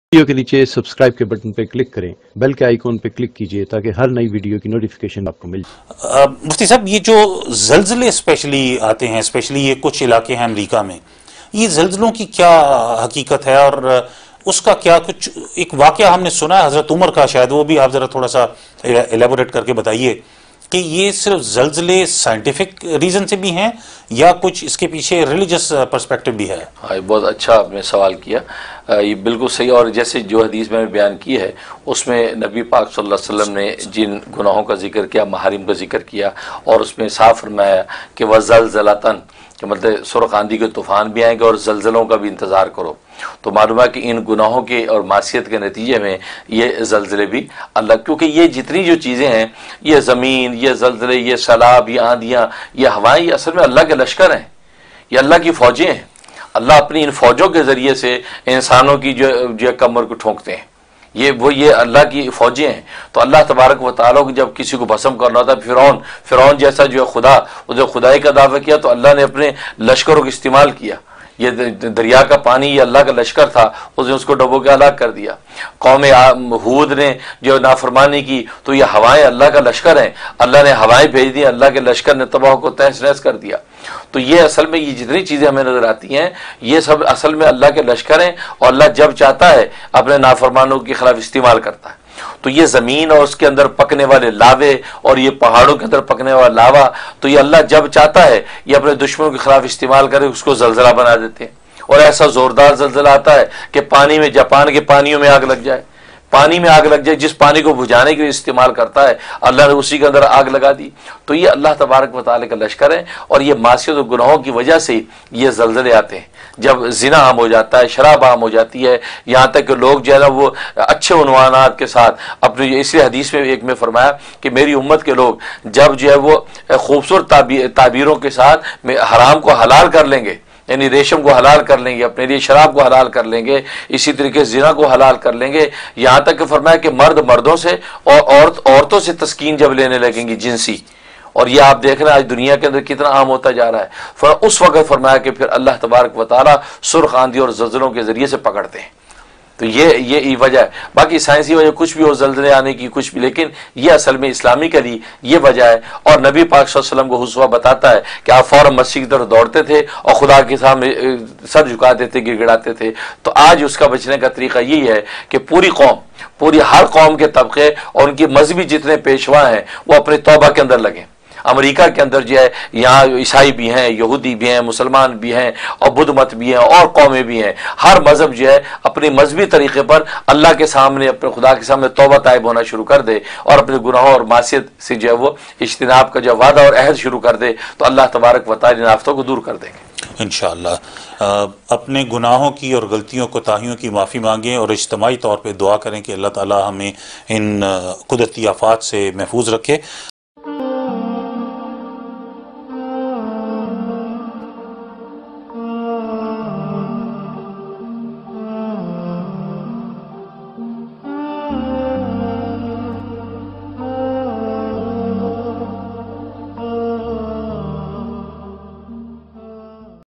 Video के नीचे subscribe के बटन पर क्लिक करें, बेल के आइकॉन पर क्लिक कीजिए ताकि हर नई वीडियो की नोटिफिकेशन आपको मिल जाए। मुफ्ती साहब, ये जो जल्जले स्पेशली आते हैं, स्पेशली ये कुछ इलाके हैं अमेरिका में, ये जल्जलों की क्या हकीकत है और उसका क्या कुछ एक वाकया हमने सुना है हजरत उमर का, शायद वो भी आप जरा थोड़ा सा एलेबोरेट करके बताइए कि ये सिर्फ जल्जले साइंटिफिक रीजन से भी हैं या कुछ इसके पीछे रिलीजियस पर्सपेक्टिव भी है? हाँ, बहुत अच्छा आपने सवाल किया। ये बिल्कुल सही। और जैसे जो हदीस मैंने बयान की है उसमें नबी पाक सल्लल्लाहु अलैहि वसल्लम ने जिन गुनाहों का जिक्र किया, महारिम का जिक्र किया, और उसमें साफ फरमाया कि वज़लज़लतन, कि मतलब सुरख आंधी के तूफान भी आएंगे और जल्जलों का भी इंतज़ार करो। तो मालूम है कि इन गुनाहों के और मासियत के नतीजे में ये जल्जले भी अल्लाह, क्योंकि ये जितनी जो चीज़ें हैं, ये ज़मीन, ये जल्जले, ये सैलाब, ये आंधियाँ, ये हवाएं, ये असल में अल्लाह के लश्कर हैं, ये अल्लाह की फ़ौजें हैं। अल्लाह अपनी इन फ़ौजों के ज़रिए से इंसानों की जो कमर को ठोंकते हैं। ये अल्लाह की फ़ौजें हैं। तो अल्लाह तबारक व तआला को जब किसी को भस्म करना होता है, फ़िरौन जैसा जो है खुदा, जो खुदाई का दावा किया, तो अल्लाह ने अपने लश्करों का इस्तेमाल किया। ये दरिया का पानी ये अल्लाह का लश्कर था, उसने उसको डबो के हलाक कर दिया। कौम हूद ने जो नाफरमानी की, तो ये हवाएं अल्लाह का लश्कर हैं, अल्लाह ने हवाएं भेज दी, अल्लाह के लश्कर ने तबाह को तहस नहस कर दिया। तो ये असल में ये जितनी चीज़ें हमें नजर आती हैं, ये सब असल में अल्लाह के लश्कर हैं, और अल्लाह जब चाहता है अपने नाफरमानों के खिलाफ इस्तेमाल करता है। तो ये ज़मीन और उसके अंदर पकने वाले लावे और ये पहाड़ों के अंदर पकने वाला लावा, तो ये अल्लाह जब चाहता है ये अपने दुश्मनों के खिलाफ इस्तेमाल करे, उसको जलजला बना देते हैं। और ऐसा जोरदार जलजला आता है कि पानी में, जापान के पानियों में आग लग जाए, पानी में आग लग जाए, जिस पानी को बुझाने के लिए इस्तेमाल करता है अल्लाह ने उसी के अंदर आग लगा दी। तो ये अल्लाह तबारक व तआला का लश्कर है, और ये मासियत और गुनाहों की वजह से ये जल्जले आते हैं। जब जिना आम हो जाता है, शराब आम हो जाती है, यहाँ तक कि लोग जो है ना वो अच्छे उन्वानात के साथ अपने, इसलिए हदीस में एक में फरमाया कि मेरी उम्मत के लोग जब जो है वो खूबसूरत ताबीरों के साथ हराम को हलाल कर लेंगे, यानी रेशम को हलाल कर लेंगे, अपने लिए शराब को हलाल कर लेंगे, इसी तरीके से जिना को हलाल कर लेंगे, यहाँ तक कि फरमाया कि मर्द मर्दों से और औरतों से तस्कीन जब लेने लगेंगी जिनसी, और ये आप देख रहे हैं आज दुनिया के अंदर कितना आम होता जा रहा है। उस वक्त फरमाया कि फिर अल्लाह तबारक व तआला सुर्ख आंधी और जल्जलों के जरिए से पकड़ते हैं। तो ये वजह है। बाकी साइंसी वजह कुछ भी हो, जल्जले आने की कुछ भी, लेकिन ये असल में इस्लामिकली ये वजह है। और नबी पाक सल्लल्लाहु अलैहि वसल्लम को हुस्वा बताता है कि आप फौरन मस्जिद की तरफ दौड़ते थे और खुदा के सामने सर झुकाते थे, गिड़गिड़ाते थे। तो आज उसका बचने का तरीका यही है कि पूरी हर कौम के तबके और उनकी मजहबी जितने पेशवा हैं वो अपने तौबा के अंदर लगें। अमेरिका के अंदर जो है, यहाँ ईसाई भी हैं, यहूदी भी हैं, मुसलमान भी हैं, और बुद्ध मत भी हैं, और कौमें भी हैं। हर मजहब जो है अपने मजहबी तरीके पर अल्लाह के सामने, अपने खुदा के सामने तौबा ताइब होना शुरू कर दे, और अपने गुनाहों और मासियत से जो है वो इज्तिनाब का जो वादा और अहद शुरू कर दे, तो अल्लाह तबारक व तआला इन आफतों को दूर कर देंगे इंशाअल्लाह। अपने गुनाहों की और गलतियों कोताहियों की माफ़ी मांगें और इज्तिमाई तौर पर दुआ करें कि अल्लाह ताला हमें इन कुदरती आफात से महफूज रखे।